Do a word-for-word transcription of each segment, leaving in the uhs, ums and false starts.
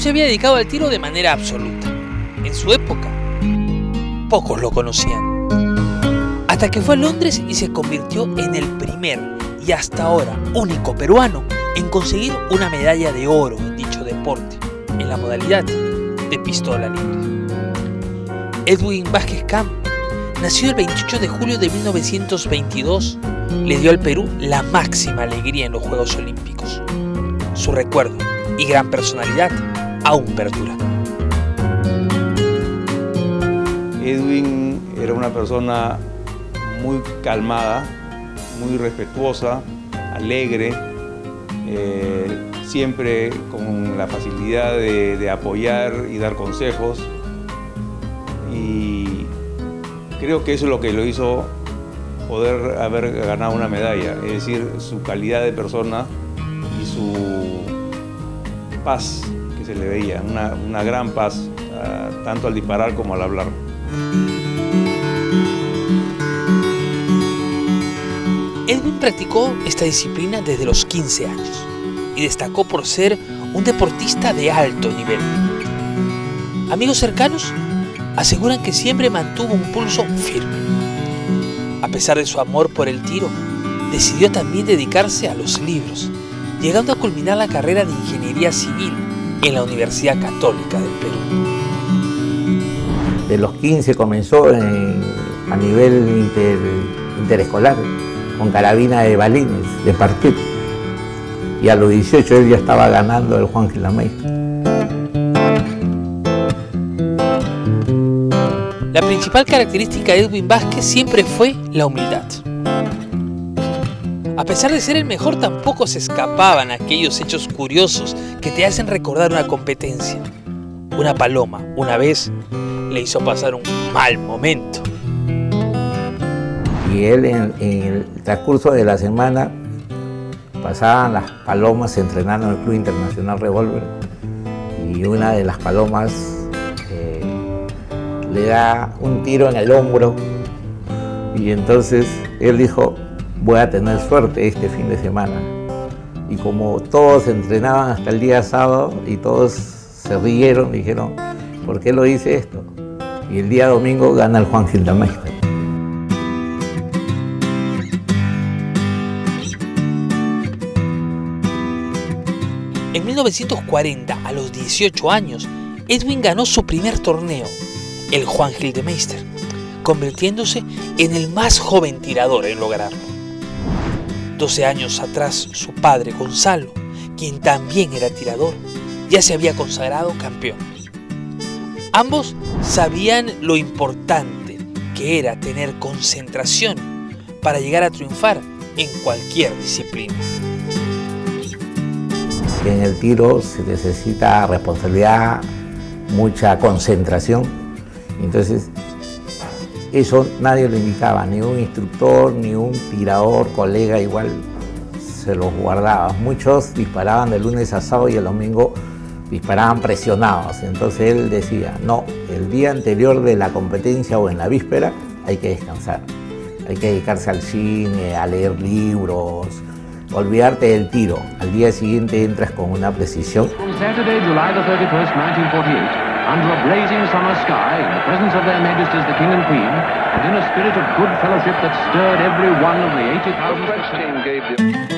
se había dedicado al tiro de manera absoluta. En su época, pocos lo conocían. Hasta que fue a Londres y se convirtió en el primer y hasta ahora único peruano en conseguir una medalla de oro en dicho deporte, en la modalidad de pistola libre. Edwin Vázquez Camp, nacido el veintiocho de julio de mil novecientos veintidós, le dio al Perú la máxima alegría en los Juegos Olímpicos. Su recuerdo y gran personalidad aún perdura. Edwin era una persona muy calmada, muy respetuosa, alegre, eh, siempre con la facilidad de, de apoyar y dar consejos. Y creo que eso es lo que lo hizo poder haber ganado una medalla, es decir, su calidad de persona y su paz que se le veía, una, una gran paz, uh, tanto al disparar como al hablar. Edwin practicó esta disciplina desde los quince años y destacó por ser un deportista de alto nivel. Amigos cercanos aseguran que siempre mantuvo un pulso firme. A pesar de su amor por el tiro, decidió también dedicarse a los libros, llegando a culminar la carrera de Ingeniería Civil en la Universidad Católica del Perú. De los quince comenzó en, a nivel inter, interescolar, con carabina de balines, de partir. Y a los dieciocho él ya estaba ganando el Juan Gil Dameister. La principal característica de Edwin Vázquez siempre fue la humildad. A pesar de ser el mejor, tampoco se escapaban aquellos hechos curiosos que te hacen recordar una competencia. Una paloma, una vez, le hizo pasar un mal momento. Y él, en, en el transcurso de la semana, pasaban las palomas entrenando en el Club Internacional Revólver, y una de las palomas eh, le da un tiro en el hombro, y entonces él dijo: voy a tener suerte este fin de semana. Y como todos entrenaban hasta el día sábado y todos se rieron, dijeron: ¿por qué lo hice esto? Y el día domingo gana el Juan Gil Dameister. En mil novecientos cuarenta, a los dieciocho años, Edwin ganó su primer torneo, el Juan Gil Dameister, convirtiéndose en el más joven tirador en lograrlo. doce años atrás, su padre, Gonzalo, quien también era tirador, ya se había consagrado campeón. Ambos sabían lo importante que era tener concentración para llegar a triunfar en cualquier disciplina. En el tiro se necesita responsabilidad, mucha concentración. Entonces, eso nadie lo indicaba, ni un instructor, ni un tirador, colega, igual se los guardaba. Muchos disparaban de lunes a sábado y el domingo disparaban presionados. Entonces él decía: no, el día anterior de la competencia o en la víspera hay que descansar. Hay que dedicarse al cine, a leer libros, olvidarte del tiro. Al día siguiente entras con una precisión. Saturday, July the thirty-first, nineteen forty-eight, under a blazing summer sky, in the presence of their Majesties the King and Queen, and in a spirit of good fellowship that stirred every one of the eighty thousand...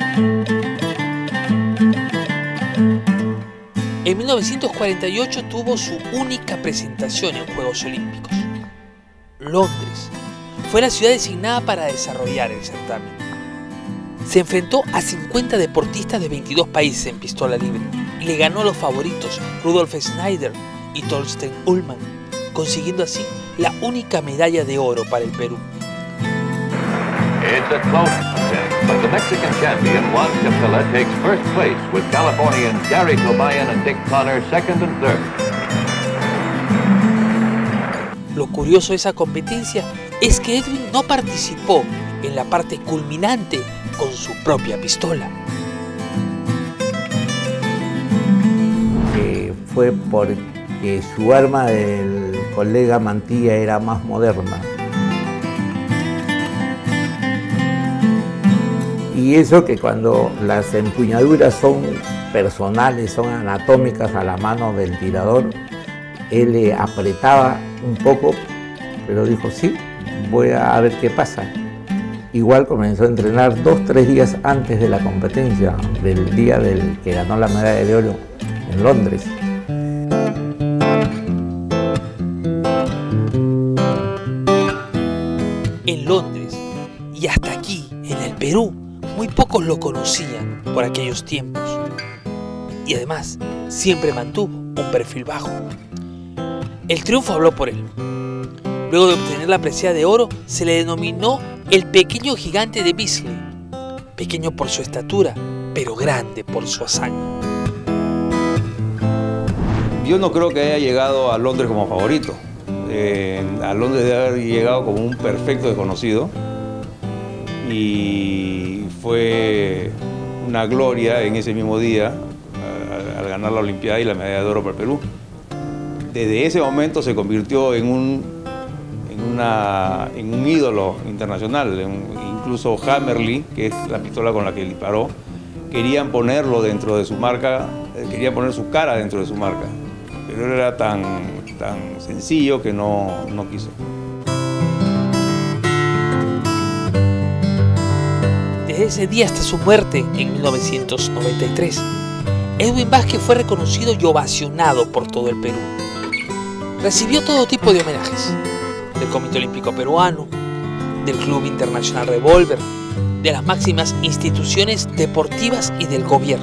En mil novecientos cuarenta y ocho tuvo su única presentación en Juegos Olímpicos. Londres fue la ciudad designada para desarrollar el certamen. Se enfrentó a cincuenta deportistas de veintidós países en pistola libre y le ganó a los favoritos Rudolf Schneider y Torsten Ullmann, consiguiendo así la única medalla de oro para el Perú. It's a close contest, but the Mexican champion Juan Capella takes first place with Californians Gary Tobayan and Dick Connor second and third. Lo curioso de esa competencia es que Edwin no participó en la parte culminante con su propia pistola. Eh, fue porque su arma del colega Mantilla era más moderna. Y eso que cuando las empuñaduras son personales, son anatómicas a la mano del tirador, él le apretaba un poco, pero dijo, sí, voy a ver qué pasa. Igual comenzó a entrenar dos, tres días antes de la competencia, del día del que ganó la medalla de oro en Londres. En Londres y hasta aquí, en el Perú, muy pocos lo conocían por aquellos tiempos. Y además, siempre mantuvo un perfil bajo. El triunfo habló por él. Luego de obtener la presea de oro, se le denominó el pequeño gigante de Bisley. Pequeño por su estatura, pero grande por su hazaña. Yo no creo que haya llegado a Londres como favorito. Eh, a Londres debe haber llegado como un perfecto desconocido. Y fue una gloria en ese mismo día al, al ganar la Olimpiada y la medalla de oro para el Perú. Desde ese momento se convirtió en un, en una, en un ídolo internacional. En, incluso Hammerly, que es la pistola con la que disparó, querían ponerlo dentro de su marca, querían poner su cara dentro de su marca. Pero él era tan, tan sencillo que no, no quiso. Desde ese día hasta su muerte en mil novecientos noventa y tres, Edwin Vázquez fue reconocido y ovacionado por todo el Perú. Recibió todo tipo de homenajes, del Comité Olímpico Peruano, del Club Internacional Revólver, de las máximas instituciones deportivas y del gobierno.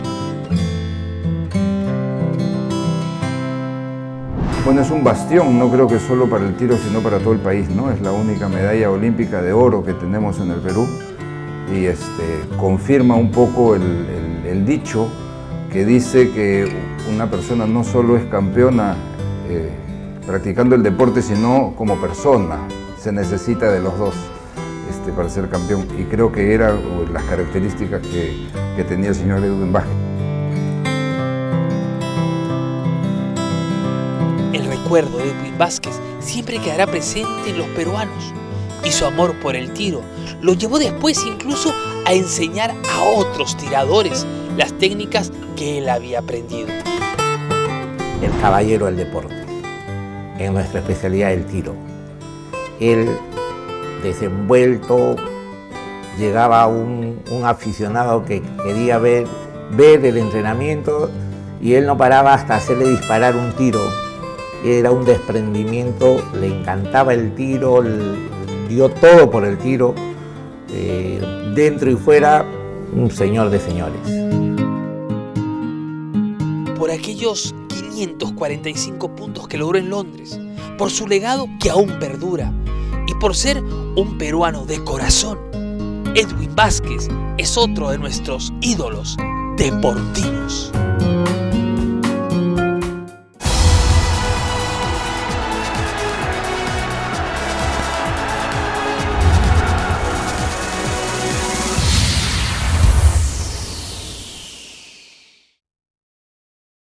Bueno, es un bastión, no creo que solo para el tiro, sino para todo el país, ¿no? Es la única medalla olímpica de oro que tenemos en el Perú y este, confirma un poco el, el, el dicho que dice que una persona no solo es campeona eh, practicando el deporte, sino como persona. Se necesita de los dos este, para ser campeón y creo que eran las características que, que tenía el señor Edwin Vázquez. El recuerdo de Edwin Vázquez siempre quedará presente en los peruanos y su amor por el tiro lo llevó después incluso a enseñar a otros tiradores las técnicas que él había aprendido. El caballero del deporte, en nuestra especialidad el tiro. Él, desenvuelto, llegaba un, un aficionado que quería ver, ver el entrenamiento y él no paraba hasta hacerle disparar un tiro. Era un desprendimiento, le encantaba el tiro, dio todo por el tiro, eh, dentro y fuera, un señor de señores. Por aquellos quinientos cuarenta y cinco puntos que logró en Londres, por su legado que aún perdura y por ser un peruano de corazón, Edwin Vázquez es otro de nuestros ídolos deportivos.